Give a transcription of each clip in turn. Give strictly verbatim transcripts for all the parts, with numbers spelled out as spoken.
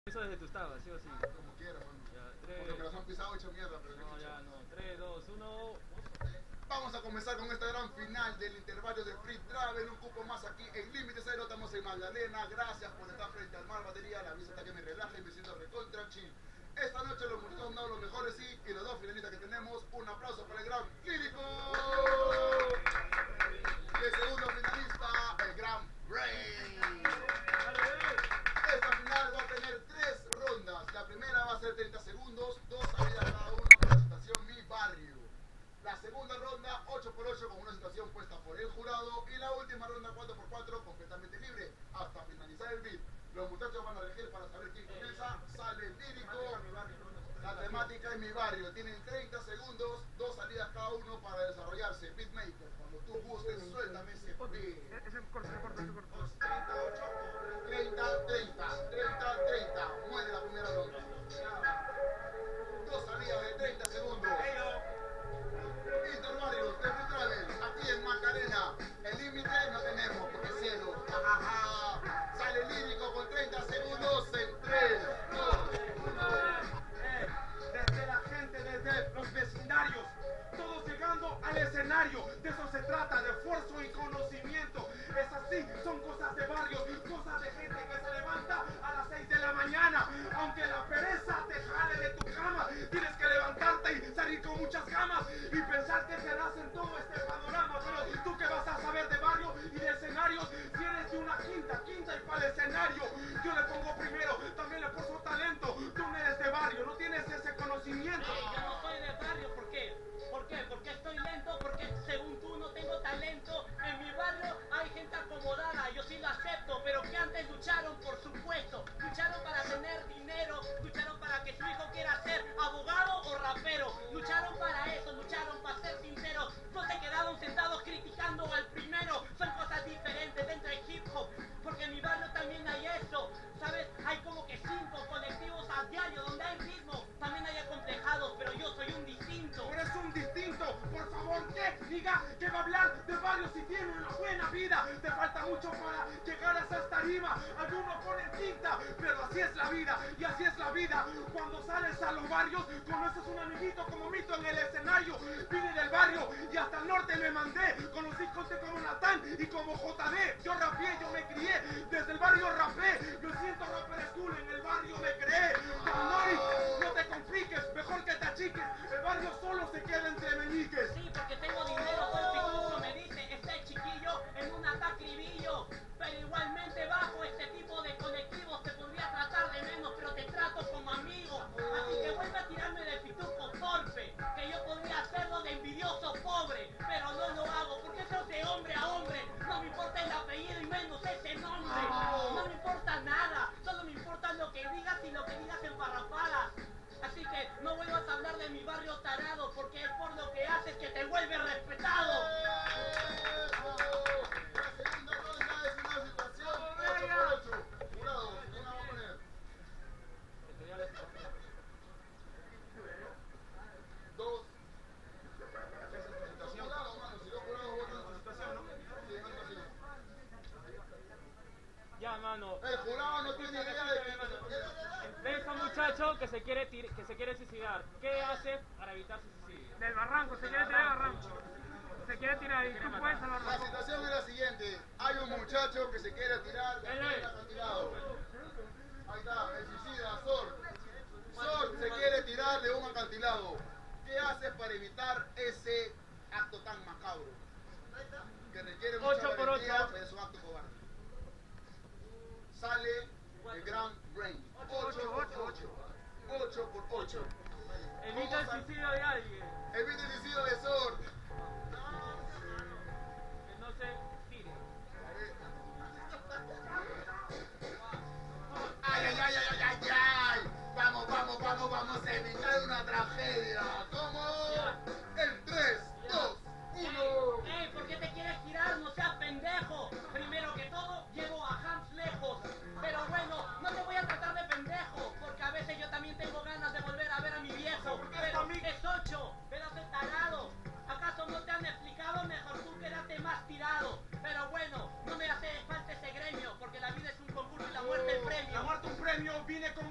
Eso desde tu estado, ¿sí o sí? Como quiera, mano. Ya, tres... Porque me los han pisado hecho mierda, pero no, ya no. tres, dos, uno. Vamos a comenzar con esta gran final del intervalo de Free Travel. Un cupo más aquí en Límite Cero. Estamos en Magdalena. Gracias por estar frente al mar, batería. La vista que me relaja y me siento recontra chill. Esta noche los muchachos han dado los mejores sí, y los dos finalistas que tenemos. Un aplauso para el gran Lírico. Y el segundo finalista, el gran Brain. Esta final va a tener tres rondas. La primera va a ser treinta segundos, dos salidas cada uno con la situación Mi Barrio. La segunda ronda, ocho por ocho con una situación puesta por el jurado. Y la última ronda, cuatro por cuatro completamente libre hasta finalizar el beat. Los muchachos van a elegir para saber quién comienza. Sale el Lírico. La temática es Mi Barrio. Tienen treinta segundos, dos salidas cada uno para desarrollarse. Beatmaker, cuando tú gustes, suéltame ese beat. Ese corto, ese corto, ese corto. treinta, treinta, treinta, treinta. Muere la primera ronda. Dos salidas de treinta segundos. Intervarios de Free Travel, aquí en Macarena. El límite no tenemos porque es cielo. Ajaja. Sale Lírico con treinta segundos en tres, dos, uno. Desde la gente, desde los vecindarios, todos llegando al escenario. De eso se trata, de esfuerzo y conocimiento. Es así, son cosas de barrios, cosas de gente que se levanta a las seis de la mañana. Aunque la pereza te jale de tu cama, tienes que levantarte y salir con muchas gamas y pensar que serás en todo este panorama. Pero tú que vas a saber de barrio y de escenarios, si eres de una quinta, quinta y para el escenario. Yo le pongo primero, también le pongo talento. Tú no eres de barrio, no tienes ese conocimiento. Hey, yo no soy de barrio, ¿por qué? ¿Por qué? Porque estoy lento, porque según tú no tengo talento. En mi barrio hay gente acomodada, yo sí lo acepto, pero que antes lucharon, por supuesto. Lucharon para tener dinero, lucharon para que su hijo quiera ser abogado o rapero. Lucharon para eso, lucharon para ser sinceros. No se quedaron sentados criticando al primero. Son cosas diferentes dentro del hip hop, porque en mi barrio también hay eso. ¿Sabes? Hay como que cinco colectivos a diario donde hay ritmo. También hay acomplejados, pero yo soy un distinto. Tú eres un distinto, por favor, que diga que va a hablar de barrio si tiene una buena vida. Te falta mucho para llegar a esa tarima. Algunos ponen tinta, pero así es la vida, y así es la vida. Cuando sales a los barrios, conoces un amiguito como Mito en el escenario. Vine del barrio y hasta el norte me mandé. Conocí gente como Natán y como J D. Yo rapeé, yo me crié, desde el barrio rapé. Yo siento rapper school, en el barrio me creé. Tanori, no te compliques, mejor que te achiques. El barrio solo se queda entre meñiques. Sí, porque tengo dinero, todo el pitufo me dice, este chiquillo en un atacribillo. Pero igualmente bajo este tipo de colectivos te podría tratar de menos, pero te trato como amigo. Así que vuelve a tirarme de pitufo torpe, que yo podría hacerlo de envidioso pobre, pero no lo hago, porque eso es de hombre a hombre. No me importa el apellido y menos ese nombre. No me importa nada, solo me importa lo que digas y lo que digas en parrafadas. Así que no vuelvas a hablar de mi barrio tarado, porque es por lo que haces que te vuelve respetado. La segunda ronda es una situación ocho por ocho. Jurado, ¿quién la va a poner? Dos. Esa es tu situación. Jurado, mano, si dos jurados votan tu situación, ¿no? Sí, es algo así. Ya, mano. El jurado no tiene idea de que... Ves a un muchacho que se quiere tir- que se quiere suicidar. ¿Qué hace para evitar su suicidio? Del barranco, se quiere tirar al barranco. Se quiere tirar y tú puedes al La barranco. situación es la siguiente. Hay un muchacho que se quiere tirar de un acantilado. Ahí está, el suicida, Sor. Sor se quiere tirar de un acantilado. ¿Qué haces para evitar ese acto tan macabro? Que requiere mucha Ocho por valentía, ocho. pero es un acto cobarde. Sale el gran Brain. ocho por ocho. ocho por ocho. Evita el suicidio de alguien. Evita el suicidio de Sor. Que no se tire. Ay, ay, ay, ay, ay, ay. Vamos, vamos, vamos, vamos a evitar una tragedia. ¿Cómo? En tres, dos, uno. Ey, ¿por qué te quieres tirar? No seas pendejo. Primero que todo, llevo a Hams lejos. Pero bueno, no te voy a tratar de pendejo, porque a veces yo también tengo ganas de volver a ver a mi viejo. Pero es ocho, pedazo de tarado. ¿Acaso no te han explicado? Mejor tú quédate más tirado. Pero bueno, no me hace falta ese gremio, porque la vida es un concurso y la muerte el premio. La muerte un premio, vine como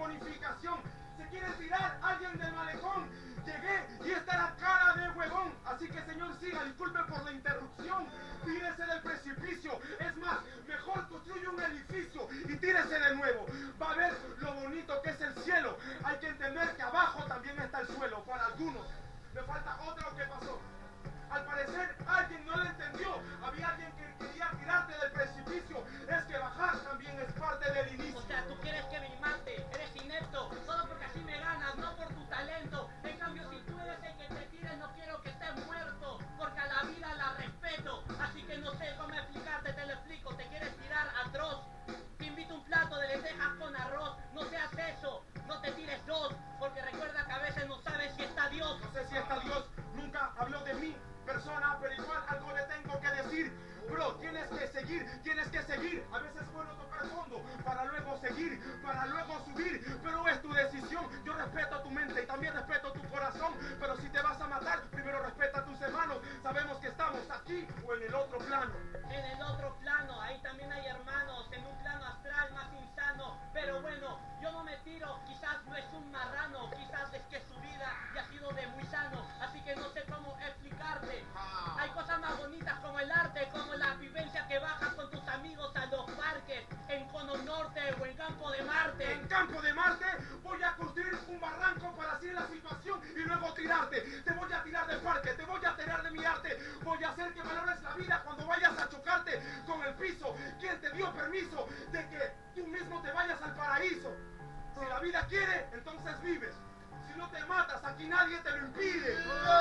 bonificación. ¿Se quiere tirar alguien del malecón? Llegué y está la cara de huevón. Así que, señor, siga, disculpe por la interrupción. Tírese del precipicio. Es más, mejor construye un edificio y tírese de nuevo. Va a ver lo bonito que es el cielo. Hay que entender que abajo también está el suelo, para algunos. Me falta otro que pasó. Al parecer, alguien no lo entendió. Había alguien que quería tirarte del precipicio. Es que bajar también es parte del inicio. O sea, tú quieres que me mate, eres inepto, solo porque así me ganas, no por tu talento. En cambio, si tú eres el que te tires, no quiero que estés muerto, porque a la vida la respeto. Así que no sé cómo explicarte, te lo explico. Te quieres tirar atroz. Te invito un plato de lentejas con arroz. No seas eso, no te tires dos, porque recuerda que a veces no sabes si está Dios. No sé si está Dios, nunca habló de mí, persona, pero igual algo le tengo que decir. Bro, tienes que seguir, tienes que seguir. A veces es bueno tocar fondo para luego seguir, para luego subir, pero es tu decisión. Yo respeto tu mente y también respeto tu corazón, pero si te vas a matar, primero respeta a tus hermanos. Sabemos que estamos aquí o en el otro plano. En el otro plano, ahí también hay hermanos, en un plano astral más insano. Pero bueno, yo no me tiro, quizás no es un marrano, quizás es que su vida ya ha sido de muy sano. Así que no sé cómo explicarte. Hay cosas más bonitas como el arte, como la vivencia que bajas con tus amigos a los parques, en Cono Norte o en Campo de Marte. En Campo de Marte voy a construir un barranco para así la situación y luego tirarte. Te voy a tirar del parque, te voy a tirar de mi arte. Voy a hacer que valores la vida cuando vayas a chocarte con el piso. ¿Quién te dio permiso de que tú mismo te vayas al paraíso? Si la vida quiere, entonces vives. Si no te matas, aquí nadie te lo impide.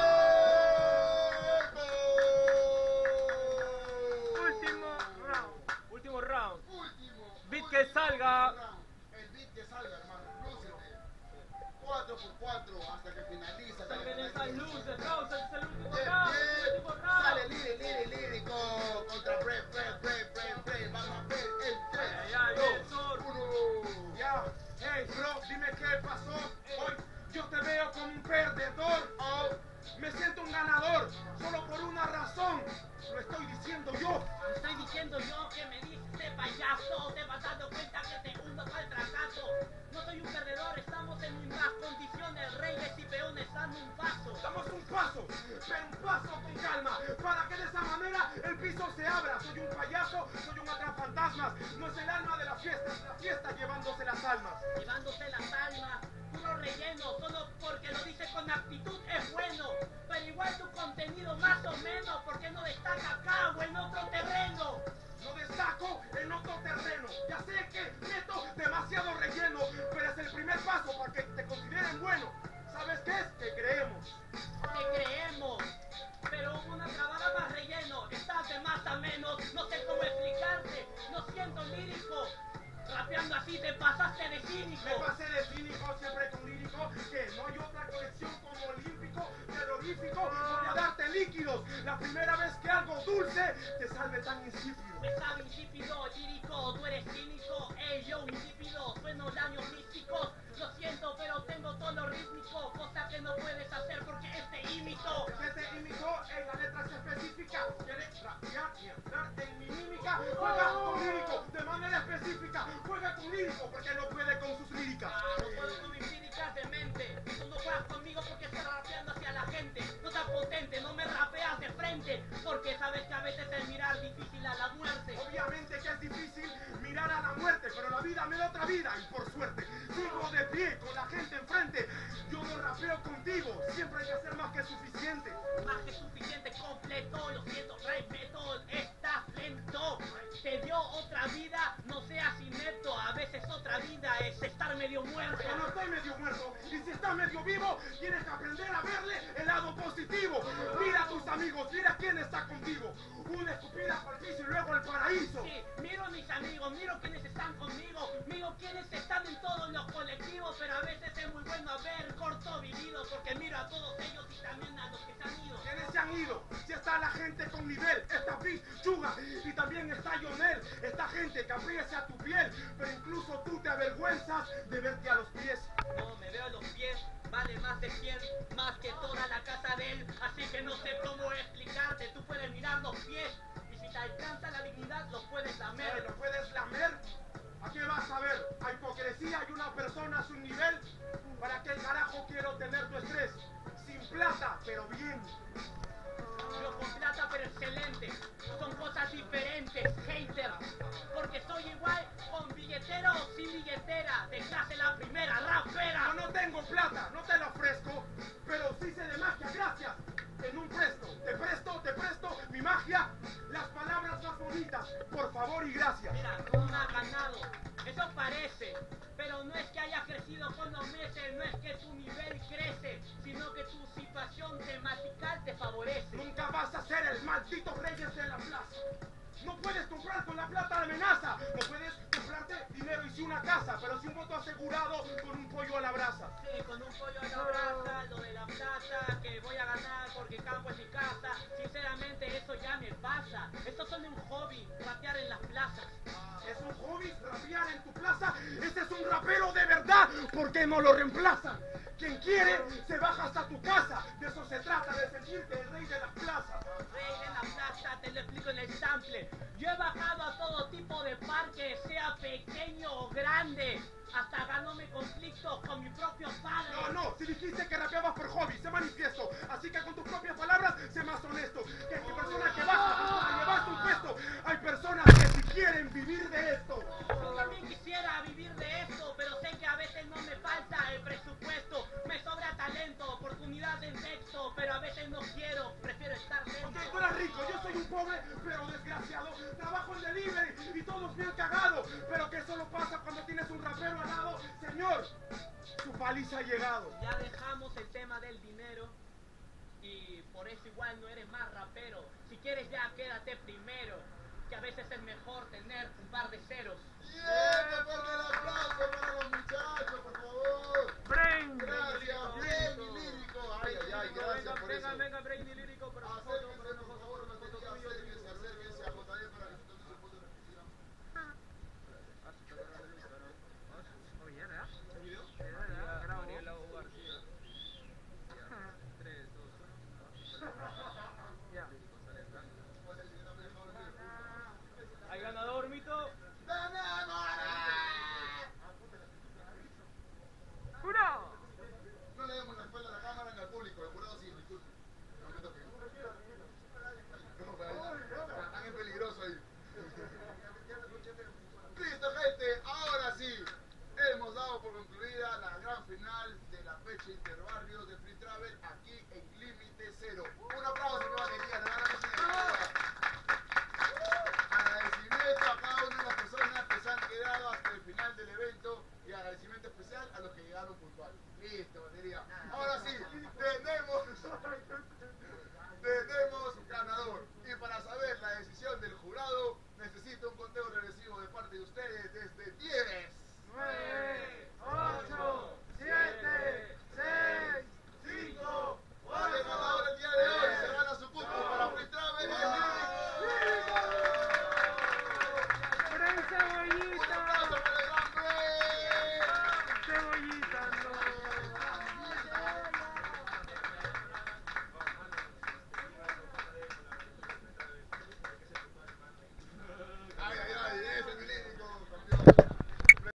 Último round. Último round. Último. Beat que salga. El beat que salga, hermano. Lúcete. cuatro por cuatro hasta que finaliza. hasta que Saquen esas finaliza. luces, causa, es el último Bien, round. bien. El último round. Sale Liri, Liri, lírico contra Bre, Bre, Bre, Bre, Bre. Vamos a ver en tres, Ay, ay, bien, dos, Sor. uno. Ya, hey bro, dime qué pasó. Hoy yo te veo como un perdedor. Oh, me siento un ganador, solo por una razón. Lo estoy diciendo yo. Estoy diciendo yo que me dice payaso, te vas dando cuenta que te hundo para el fracaso. No soy un perdedor, estamos en mismas condiciones, reyes y peones dando un paso. Damos un paso, pero un paso con calma, para que de esa manera el piso se abra. Soy un payaso, soy un atrafantasmas. No es el alma de la fiesta, es la fiesta llevándose las almas. Llevándose las almas, puro relleno, solo porque lo dices con actitud es bueno. Pero igual tu contenido más o menos, porque no destaca acá o en otro terreno. No destaco en otro terreno. Ya sé que meto demasiado relleno, pero es el primer paso para que te consideren bueno. ¿Sabes qué es? Que creemos. Que creemos, pero hubo una trabada más relleno, estás de más a menos, no sé cómo explicarte, no siento lírico. Rapeando así te pasaste de cínico. Me pasé de cínico siempre con lírico, que no hay otra colección como olímpico, terrorífico. Voy a darte líquidos. La primera vez que algo dulce te salve tan insípido. Me sabe insípido, lírico, tú eres cínico. Ey, yo, insípido, sueno daños místicos. Lo siento, pero tengo tono rítmico, cosa que no puedes hacer porque este imito. Que te imitó en la letra específica. Quieres rapear y entrar en mi mímica. Juega con lírico de manera específica. Juega con lírico porque no puede con sus líricas. Ah, no puedo con mis líricas de mente. Tú no juegas conmigo porque estás rapeando hacia la gente. No seas potente, no me rapeas de frente. Porque sabes que a veces es mirar difícil a la muerte. Obviamente que es difícil mirar a la muerte, pero la vida me da otra vida y por suerte sigo de pie con la gente enfrente. Yo no rapeo contigo, siempre hay que hacer más que suficiente. Más que suficiente, completo. Lo siento, respeto, estás lento. Te dio otra vida, no seas inepto. A veces otra vida es estar medio muerto. Yo no estoy medio muerto, y si estás medio vivo, tienes que aprender a verle el lado positivo. Mira a tus amigos, mira quién está contigo. Una escupida para el piso y luego al paraíso. Sí, miro a mis amigos, miro quienes están conmigo, miro quienes están en todos los colectivos, pero a veces es muy bueno haber corto vivido, porque miro a todos ellos y también a los que se han ido. ¿Quiénes se han ido? Si está la gente con nivel, está Big Chuga y también está Yonel. Esta gente que aprecia tu piel, pero incluso tú te avergüenzas de verte a los pies. No, me veo a los pies, vale más de cien, más que toda la casa de él, así que no sé cómo explicarte, tú puedes mirar los pies, y si te alcanza la dignidad, los puedes ¿Me lamer. lo puedes lamer? ¿A qué vas a ver? A hipocresía y una persona sin tener tu estrés. Sin plata, pero bien. Yo con plata pero excelente. Son cosas diferentes, hater. Porque soy igual con billetera o sin billetera. De clase la primera, rapera. Yo no tengo plata, no te la ofrezco, pero sí sé de magia, gracias. En un presto, te presto, te presto mi magia, las palabras más bonitas, por favor y gracias. Mira, no me ha ganado. Eso parece. Pero no es que hayas crecido con los meses, no es que tu nivel crece, sino que tu situación tematical te favorece. Nunca vas a ser el maldito Reyes de la plaza. No puedes comprar con la plata de amenaza. No puedes comprarte dinero y sí una casa, pero sí un voto asegurado con un pollo a la brasa. Sí, con un pollo a la brasa, lo de la plata, que voy a ganar porque campo es mi casa. Sinceramente eso ya me pasa. Esto son un hobby, rapear en las plazas. ¿Es un hobby rapear en tu plaza? Ese es un rapero de verdad, ¿por qué no lo reemplazan? Quien quiere se baja hasta tu casa. De eso se trata, de sentirte el rey de las plazas. Rey de la plaza, te lo explico en el sample. Yo he bajado a todo tipo de parques, sea pequeño o grande. Hasta ganándome conflictos con mi propio padre. No, no, si dijiste que rapeabas por hobby, se manifiesto. Así que con tus propias palabras, sé más honesto. Que hay personas que bajan para llevarse un puesto. Hay personas que si quieren vivir de esto. Yo también quisiera vivir de esto, pero sé que a veces no me falta el presupuesto. Me sobra talento, oportunidad en texto, pero a veces no quiero, prefiero estar lento. Ok, tú eres rico, yo soy un pobre, pero desgraciado. Trabajo en delivery y todos me han cagado. Pero que solo pasa cuando tienes un rapero al lado. Señor, su paliza ha llegado. Ya dejamos el tema del dinero y por eso igual no eres más rapero. Si quieres ya quédate primero, que a veces es mejor tener un par de ceros. Bien, me parte el aplauso para los muchachos, por favor. Brain. Gracias, Brain y Lírico. Ay, ay, ay, gracias por eso. Venga, venga, Brain y Lírico, por favor. Acérquense, por favor, una foto, acérquense, acérquense a J D para que se tome su foto de reflexión. Oye, ¿verdad? ¿El video? Mariela García. tres, dos, uno. Ya. ¿Hay ganador, Mito? ¡Uno! No le demos la espalda a la cámara ni al público, el jurado sí, disculpe. No me toquen. No, para ahí, están en peligroso ahí. Listo, gente, ahora sí. Hemos dado por concluida la gran final de la fecha Interbarrios de Free Travel aquí en Límite Cero. Un aplauso, mi batería, la verdad que sí. Agradecimiento a cada una de las personas que se han quedado hasta el final del evento y agradecimiento especial a los que llegaron puntual. Listo, batería.